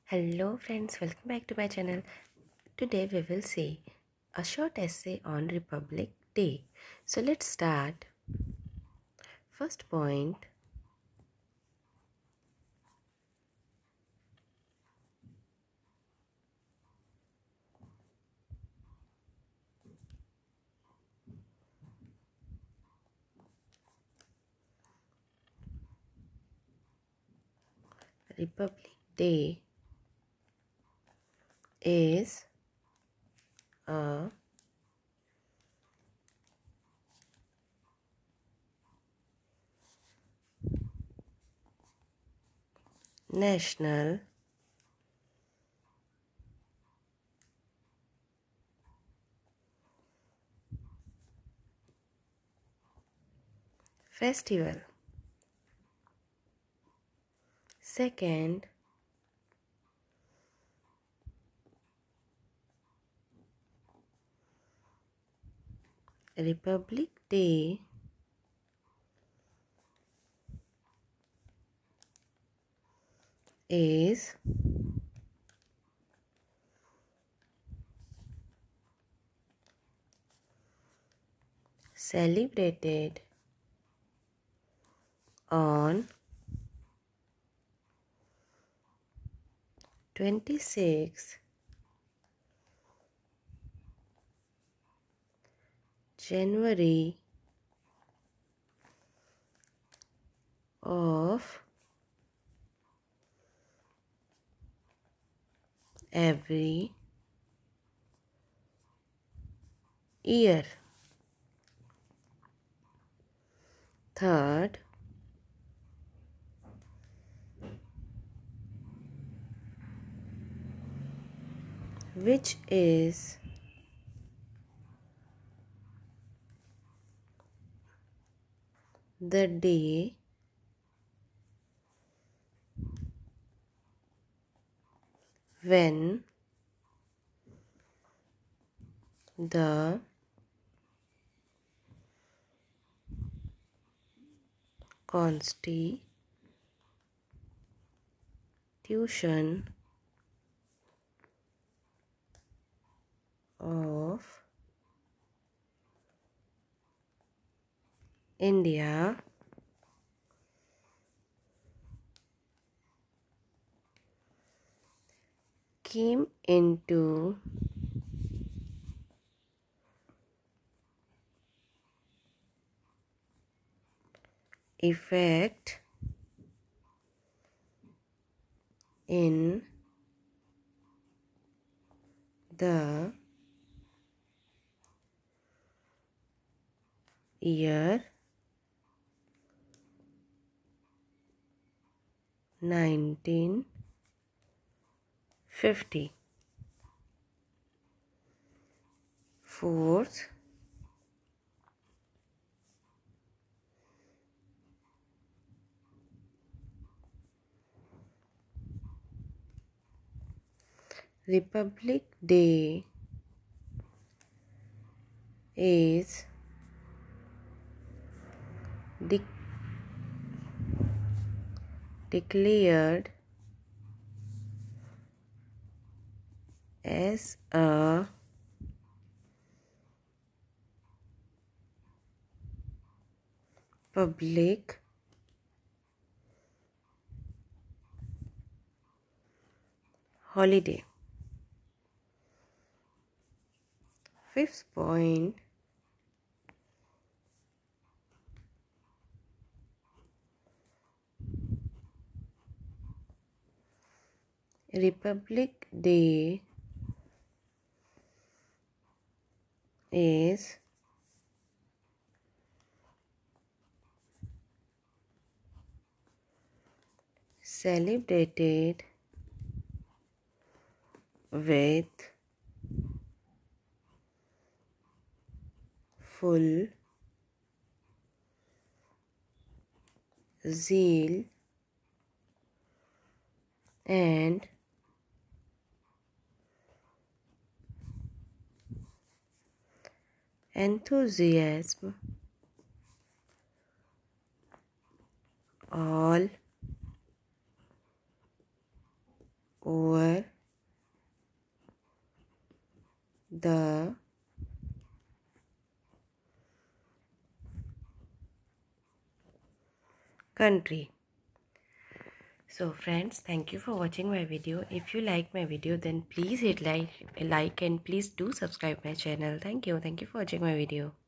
Hello friends, welcome back to my channel. Today we will see a short essay on Republic Day. So let's start. First point. Republic Day is a national festival. Second, Republic Day is celebrated on 26 January of every year. Third, which is the day when the Constitution of India came into effect in the year 1950. Fourth, Republic Day is declared as a public holiday. Fifth point, Republic Day is celebrated with full zeal and enthusiasm, all over the country. So friends, thank you for watching my video. If you like my video, then please hit like and please do subscribe my channel. Thank you for watching my video.